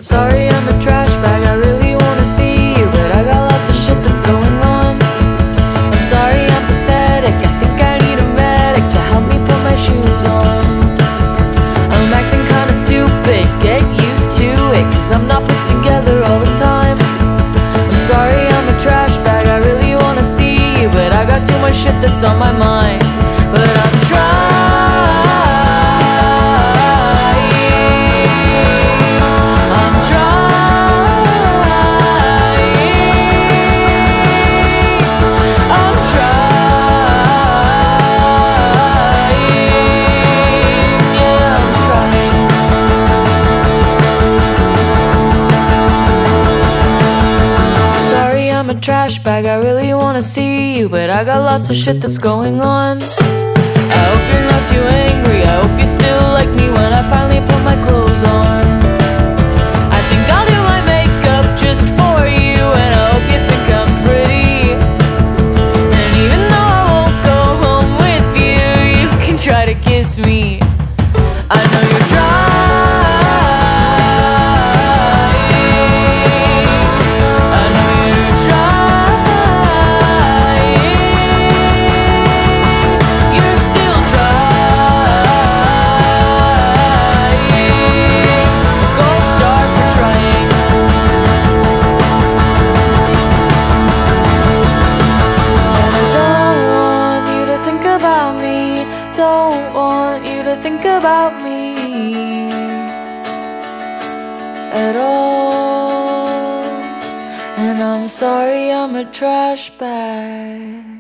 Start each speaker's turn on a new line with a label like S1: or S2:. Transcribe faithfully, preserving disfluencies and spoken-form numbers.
S1: Sorry, I'm a trash bag, I really wanna see you, but I got lots of shit that's going on. I'm sorry, I'm pathetic, I think I need a medic to help me put my shoes on. I'm acting kinda stupid, get used to it, cause I'm not put together all the time. I'm sorry, I'm a trash bag, I really wanna see you, but I got too much shit that's on my mind. But I'm trying, I'm trying, I'm trying, yeah, I'm trying. Sorry, I'm a trash bag, I really wanna see you, but I got lots of shit that's going on. I hope you're not too angry, I hope you still like me when I finally put my clothes on. I think I'll do my makeup just for you, and I hope you think I'm pretty. And even though I won't go home with you, you can try to kiss me. I know you're trying, I know you're trying, you're still trying, gold star for trying. And I don't want you to think about me, don't want you to think about me at all. And I'm sorry, I'm a trash bag.